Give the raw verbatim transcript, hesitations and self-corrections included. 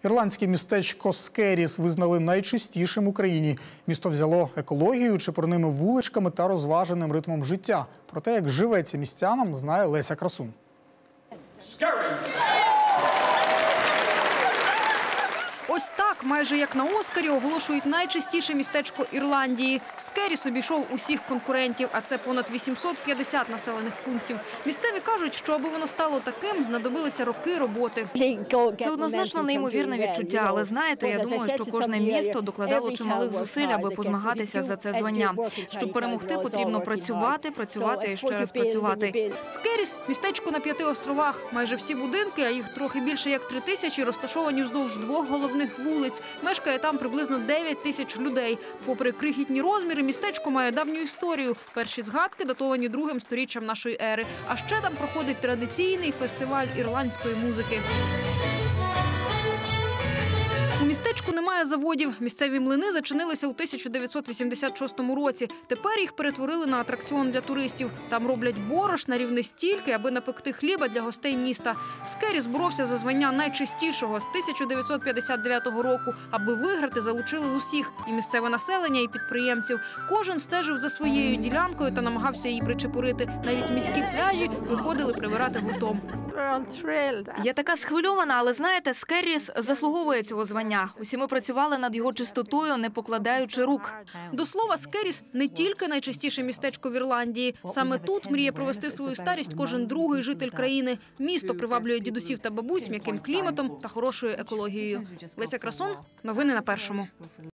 Ірландське містечко Скерріс визнали найчистішим в Україні. Місто взяло екологією, чепурними вуличками та розваженим ритмом життя. Про те, як живеться містянам, знає Леся Красун. Ось так, майже як на Оскарі, оголошують найчистіше містечко Ірландії. Скерріс обійшов усіх конкурентів, а це понад вісімсот п'ятдесят населених пунктів. Місцеві кажуть, що аби воно стало таким, знадобилися роки роботи. Це однозначно неймовірне відчуття, але знаєте, я думаю, що кожне місто докладало чималих зусиль, аби позмагатися за це звання. Щоб перемогти, потрібно працювати, працювати і ще раз працювати. Скерріс – містечко на п'яти островах. Майже всі будинки, а їх трохи більше як три тисячі, розташовані вздовж двох головних вулиць. Мешкає там приблизно дев'ять тисяч людей. Попри крихітні розміри, містечко має давню історію. Перші згадки датовані другим сторіччям нашої ери. А ще там проходить традиційний фестиваль ірландської музики. У містечку немає заводів. Місцеві млини зачинилися у тисяча дев'ятсот вісімдесят шостому році. Тепер їх перетворили на атракціон для туристів. Там роблять борошна рівне стільки, аби напекти хліба для гостей міста. Скерріс боровся за звання найчистішого з тисяча дев'ятсот п'ятдесят дев'ятого року. Аби виграти, залучили усіх – і місцеве населення, і підприємців. Кожен стежив за своєю ділянкою та намагався її причепурити. Навіть міські пляжі виходили прибирати гуртом. Я така схвильована, але знаєте, Скерріс заслуговує цього звання. Усі ми працювали над його чистотою, не покладаючи рук. До слова, Скерріс – не тільки найчистіше містечко в Ірландії. Саме тут мріє провести свою старість кожен другий житель країни. Місто приваблює дідусів та бабусь м'яким кліматом та хорошою екологією. Леся Красун, новини на Першому.